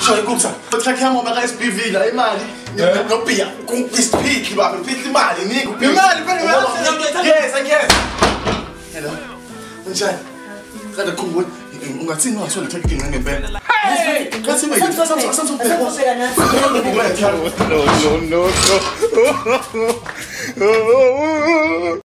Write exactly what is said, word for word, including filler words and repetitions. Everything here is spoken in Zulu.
Joy, écoute ça. Votre caca, mon bagage est privé, là, il m'a dit. Non, pire, qu'on puisse payer, il va payer le mal, il n'est pas le mal, il n'est pas le mal. Yes, I guess. Hello. Joy, regarde le coup, on va tirer sur le truc qui n'est pas bien. Hey! Grazie, ma io. Santo, santo, santo. No, no, no, no.